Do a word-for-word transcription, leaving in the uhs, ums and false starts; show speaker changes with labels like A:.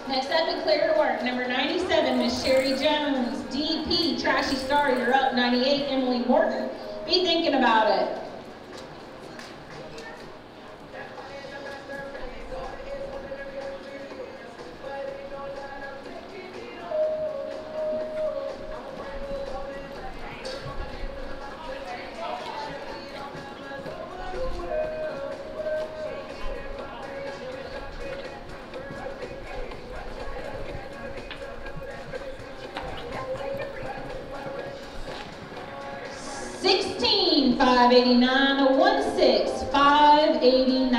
A: Next up and clear to work, number ninety-seven, Miss Sherry Jones. D P, Trashy Star, you're up. ninety-eight, Emily Morton. Be thinking about it. sixteen, five eighty-nine, one six, five eighty-nine.